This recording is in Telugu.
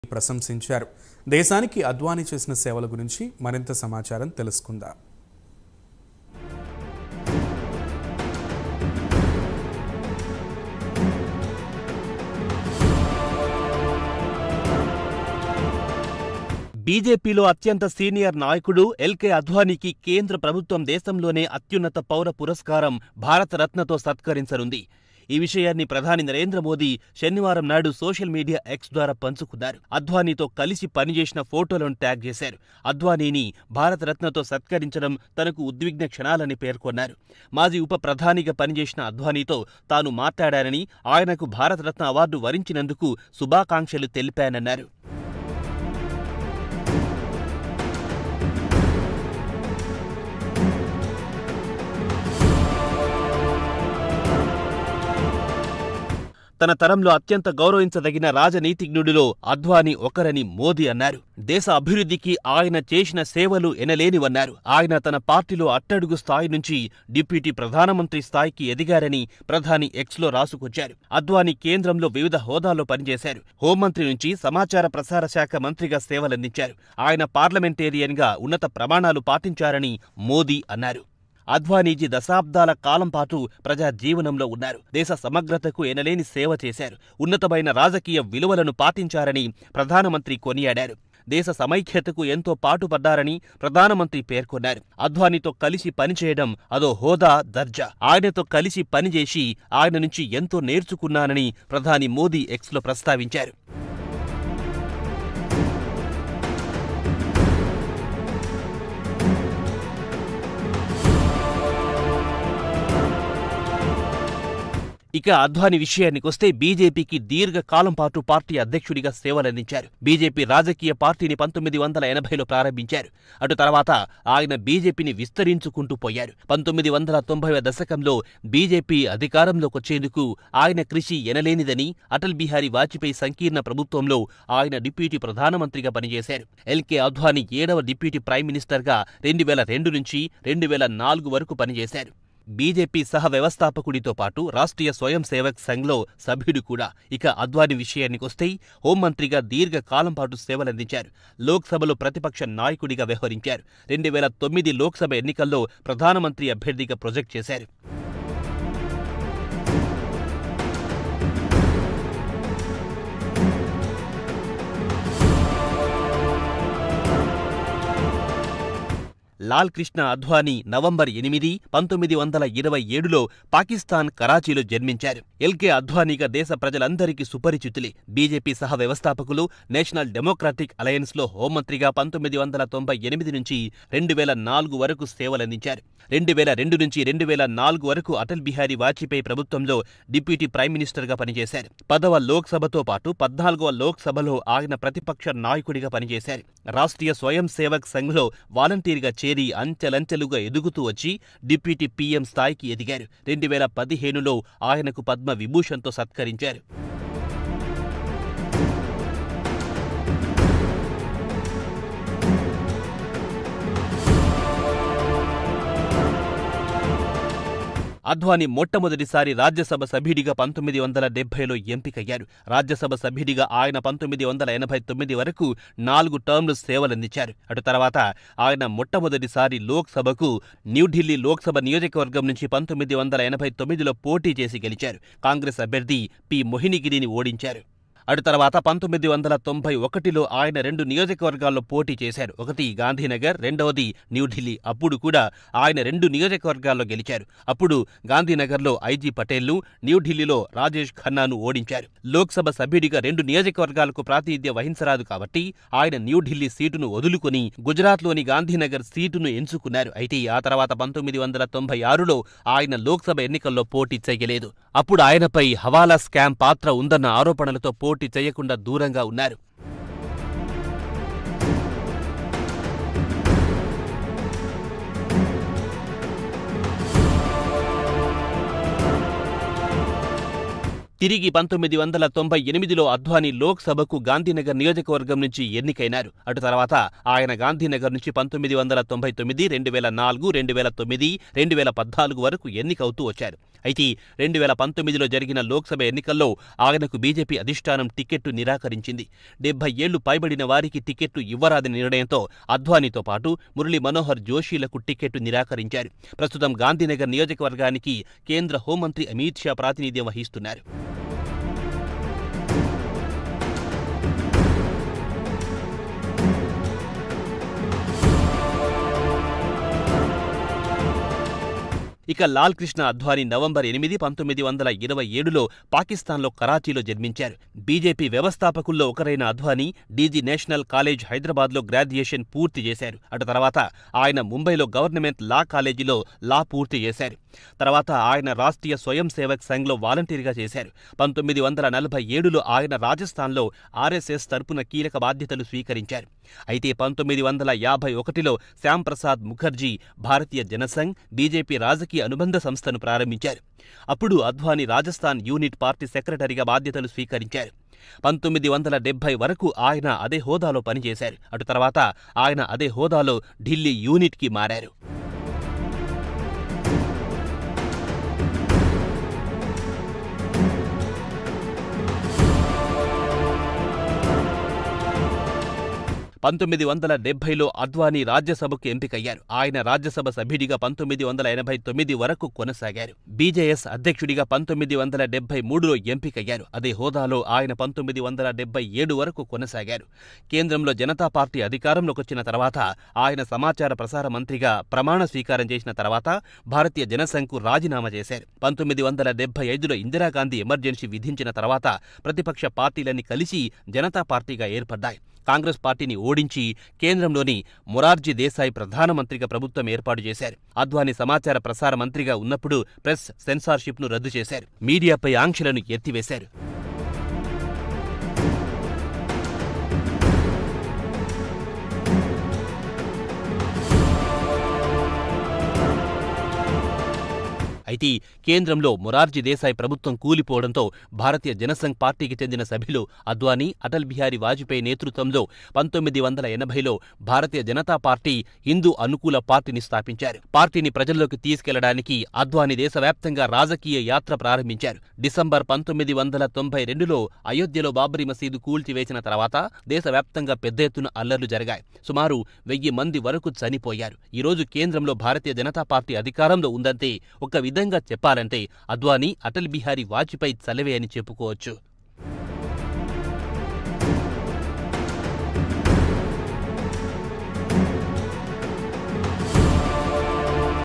ప్రశంసించారు. దేశానికి అద్వానీ చేసిన సేవల గురించి మరింత సమాచారం తెలుసుకుందాం. బీజేపీలో అత్యంత సీనియర్ నాయకుడు ఎల్కే అద్వానీకి కేంద్ర ప్రభుత్వం దేశంలోనే అత్యున్నత పౌర పురస్కారం భారతరత్నతో సత్కరించనుంది. ఈ విషయాన్ని ప్రధాని నరేంద్ర మోదీ శనివారం నాడు సోషల్ మీడియా ఎక్స్ ద్వారా పంచుకున్నారు. అద్వానీతో కలిసి పనిచేసిన ఫోటోలను ట్యాగ్ చేశారు. అద్వానీని భారతరత్నతో సత్కరించడం తనకు ఉద్విగ్న క్షణాలని పేర్కొన్నారు. మాజీ ఉప ప్రధానిగా పనిచేసిన అద్వానీతో తాను మాట్లాడానని, ఆయనకు భారతరత్న అవార్డు వరించినందుకు శుభాకాంక్షలు తెలిపానన్నారు. తన తరంలో అత్యంత గౌరవించదగిన రాజనీతిజ్ఞుడిలో అద్వానీ ఒకరని మోదీ అన్నారు. దేశ అభివృద్ధికి ఆయన చేసిన సేవలు ఎనలేనివన్నారు. ఆయన తన పార్టీలో అట్టడుగు స్థాయి నుంచి డిప్యూటీ ప్రధానమంత్రి స్థాయికి ఎదిగారని ప్రధాని ఎక్స్లో రాసుకొచ్చారు. అద్వానీ కేంద్రంలో వివిధ హోదాల్లో పనిచేశారు. హోంమంత్రి నుంచి సమాచార ప్రసార శాఖ మంత్రిగా సేవలందించారు. ఆయన పార్లమెంటేరియన్గా ఉన్నత ప్రమాణాలు పాటించారని మోదీ అన్నారు. అద్వానీజీ దశాబ్దాల కాలం పాటు ప్రజా జీవనంలో ఉన్నారు. దేశ సమగ్రతకు ఎనలేని సేవ చేశారు. ఉన్నతమైన రాజకీయ విలువలను పాటించారని ప్రధానమంత్రి కొనియాడారు. దేశ సమైక్యతకు ఎంతో పాటుపడ్డారని ప్రధానమంత్రి పేర్కొన్నారు. అద్వానీతో కలిసి పనిచేయడం అదో హోదా, దర్జా. ఆయనతో కలిసి పనిచేసి ఆయన నుంచి ఎంతో నేర్చుకున్నానని ప్రధాని మోదీ ఎక్స్లో ప్రస్తావించారు. ఇక అద్వానీ విషయానికొస్తే బీజేపీకి దీర్ఘకాలం పాటు పార్టీ అధ్యక్షుడిగా సేవలందించారు. బీజేపీ రాజకీయ పార్టీని 1980లో ప్రారంభించారు. అటు తర్వాత ఆయన బీజేపీని విస్తరించుకుంటూ పోయారు. 1990వ దశకంలో బీజేపీ అధికారంలోకొచ్చేందుకు ఆయన కృషి ఎనలేనిదని, అటల్ బిహారీ వాజ్పేయి సంకీర్ణ ప్రభుత్వంలో ఆయన డిప్యూటీ ప్రధానమంత్రిగా పనిచేశారు. ఎల్కే అద్వానీ 7వ డిప్యూటీ ప్రైమ్ మినిస్టర్గా 2002 నుంచి 2004 వరకు పనిచేశారు. బీజేపీ సహ వ్యవస్థాపకుడితో పాటు రాష్ట్రీయ స్వయం సేవక్ సంఘ్లో సభ్యుడు కూడా. ఇక అద్వానీ విషయానికొస్తే హోంమంత్రిగా దీర్ఘకాలం పాటు సేవలందించారు. లోక్సభలో ప్రతిపక్ష నాయకుడిగా వ్యవహరించారు. 2009 లోక్సభ ఎన్నికల్లో ప్రధానమంత్రి అభ్యర్థిగా ప్రొజెక్ట్ చేశారు. లాల్ కృష్ణ అద్వానీ నవంబర్ 8, 1927లో పాకిస్తాన్ కరాచీలో జన్మించారు. ఎల్కే అద్వానీగా దేశ ప్రజలందరికీ సుపరిచితులే. బీజేపీ సహ వ్యవస్థాపకులు, నేషనల్ డెమోక్రాటిక్ అలయన్స్లో హోంమంత్రిగా 1998 నుంచి 2004 వరకు సేవలందించారు. 2002 నుంచి 2004 వరకు అటల్ బిహారీ వాజ్పేయి ప్రభుత్వంలో డిప్యూటీ ప్రైమ్ మినిస్టర్గా పనిచేశారు. 10వ లోక్సభతో పాటు 14వ లోక్సభలో ఆయన ప్రతిపక్ష నాయకుడిగా పనిచేశారు. రాష్ట్రీయ స్వయం సేవక్ సంఘ్లో వాలంటీర్గా చేరి అంచెలంచెలుగా ఎదుగుతూ వచ్చి డిప్యూటీ పీఎం స్థాయికి ఎదిగారు. 2015లో ఆయనకు పద్మ విభూషణ్తో సత్కరించారు. అద్వానీ మొట్టమొదటిసారి రాజ్యసభ సభ్యుడిగా 1970లో ఎంపికయ్యారు. రాజ్యసభ సభ్యుడిగా ఆయన 1989 వరకు 4 టర్మ్లు సేవలందించారు. అటు తర్వాత ఆయన మొట్టమొదటిసారి లోక్సభకు న్యూఢిల్లీ లోక్సభ నియోజకవర్గం నుంచి 1989లో పోటీ చేసి గెలిచారు. కాంగ్రెస్ అభ్యర్థి పి. మోహినీగిరిని ఓడించారు. అటు తర్వాత 1991లో ఆయన 2 నియోజకవర్గాల్లో పోటీ చేశారు. ఒకటి గాంధీనగర్, రెండవది న్యూఢిల్లీ. అప్పుడు కూడా ఆయన 2 నియోజకవర్గాల్లో గెలిచారు. అప్పుడు గాంధీనగర్లో ఐజీ పటేల్ను, న్యూఢిల్లీలో రాజేష్ ఖన్నాను ఓడించారు. లోక్సభ సభ్యుడిగా 2 నియోజకవర్గాలకు ప్రాతినిధ్యం వహించరాదు కాబట్టి ఆయన న్యూఢిల్లీ సీటును వదులుకొని గుజరాత్లోని గాంధీనగర్ సీటును ఎంచుకున్నారు. అయితే ఆ తర్వాత 1996లో ఆయన లోక్సభ ఎన్నికల్లో పోటీ చేయలేదు. అప్పుడు ఆయనపై హవాలా స్కామ్ పాత్ర ఉందన్న ఆరోపణలతో పోటీ చేయకుండా దూరంగా ఉన్నారు. తిరిగి 1998లో అద్వానీ లోక్సభకు గాంధీనగర్ నియోజకవర్గం నుంచి ఎన్నికైనారు. అటు తర్వాత ఆయన గాంధీనగర్ నుంచి 1999, 2004, 2009, 2014 వరకు ఎన్నికవుతూ వచ్చారు. అయితే 2019లో జరిగిన లోక్సభ ఎన్నికల్లో ఆయనకు బీజేపీ అధిష్టానం టికెట్టు నిరాకరించింది. 70 ఏళ్లు పైబడిన వారికి టికెట్టు ఇవ్వరాదని నిర్ణయంతో అద్వానీతో పాటు మురళీ మనోహర్ జోషీలకు టికెట్టు నిరాకరించారు. ప్రస్తుతం గాంధీనగర్ నియోజకవర్గానికి కేంద్ర హోంమంత్రి అమిత్ షా ప్రాతినిధ్యం వహిస్తున్నారు. ఇక లాల్ కృష్ణ అద్వానీ నవంబర్ 8, 1927లో పాకిస్తాన్లో కరాచీలో జన్మించారు. బీజేపీ వ్యవస్థాపకుల్లో ఒకరైన అద్వానీ డీజీ నేషనల్ కాలేజ్ హైదరాబాద్లో గ్రాడ్యుయేషన్ పూర్తి చేశారు. అటు తర్వాత ఆయన ముంబైలో గవర్నమెంట్ లా కాలేజీలో లా పూర్తి చేశారు. తర్వాత ఆయన రాష్ట్రీయ స్వయం సేవక్ సంఘ్లో వాలంటీర్గా చేశారు. 1947లో ఆయన రాజస్థాన్లో ఆర్ఎస్ఎస్ తరపున కీలక బాధ్యతలు స్వీకరించారు. అయితే 1951లో శ్యాంప్రసాద్ ముఖర్జీ భారతీయ జనసంఘ్, బీజేపీ రాజకీయ అనుబంధ సంస్థను ప్రారంభించారు. అప్పుడు అద్వానీ రాజస్థాన్ యూనిట్ పార్టీ సెక్రటరీగా బాధ్యతలు స్వీకరించారు. 1970 వరకు ఆయన అదే హోదాలో పనిచేశారు. అటు తర్వాత ఆయన అదే హోదాలో ఢిల్లీ యూనిట్కి మారారు. పంతొమ్మిది 1970లో అద్వానీ రాజ్యసభకు ఎంపికయ్యారు. ఆయన రాజ్యసభ సభ్యుడిగా 1989 వరకు కొనసాగారు. బీజేఎస్ అధ్యక్షుడిగా 1973లో ఎంపికయ్యారు. అదే హోదాలో ఆయన 1977 వరకు కొనసాగారు. కేంద్రంలో జనతా పార్టీ అధికారంలోకొచ్చిన తర్వాత ఆయన సమాచార ప్రసార మంత్రిగా ప్రమాణ స్వీకారం చేసిన తర్వాత భారతీయ జనసంఘ్కు రాజీనామా చేశారు. 1975లో ఇందిరాగాంధీ ఎమర్జెన్సీ విధించిన తర్వాత ప్రతిపక్ష పార్టీలన్నీ కలిసి జనతా పార్టీగా ఏర్పడ్డాయి. కాంగ్రెస్ పార్టీని ఓడించి కేంద్రంలోని మొరార్జీ దేశాయ్ ప్రధానమంత్రిగా ప్రభుత్వం ఏర్పాటు చేశారు. అద్వానీ సమాచార ప్రసార మంత్రిగా ఉన్నప్పుడు ప్రెస్ సెన్సార్షిప్ను రద్దు చేశారు. మీడియాపై ఆంక్షలను ఎత్తివేశారు. అయితే కేంద్రంలో మొరార్జీ దేశాయ్ ప్రభుత్వం కూలిపోవడంతో భారతీయ జనసంఘ్ పార్టీకి చెందిన సభ్యులు అద్వానీ, అటల్ బిహారీ వాజ్పేయి నేతృత్వంలో 1980లో భారతీయ జనతా పార్టీ హిందూ అనుకూల పార్టీని స్థాపించారు. పార్టీని ప్రజల్లోకి తీసుకెళ్లడానికి అద్వానీ దేశవ్యాప్తంగా రాజకీయ యాత్ర ప్రారంభించారు. డిసెంబర్ 1992లో అయోధ్యలో బాబ్రీ మసీదు కూల్చివేసిన తర్వాత దేశవ్యాప్తంగా పెద్ద ఎత్తున అల్లర్లు జరిగాయి. సుమారు 1000 మంది వరకు చనిపోయారు. ఈరోజు కేంద్రంలో భారతీయ జనతా పార్టీ అధికారంలో ఉందంటే ఒక విధంగా చెప్పాలంటే అద్వానీ, అటల్ బిహారీ వాజ్పేయి చలవే అని చెప్పుకోవచ్చు.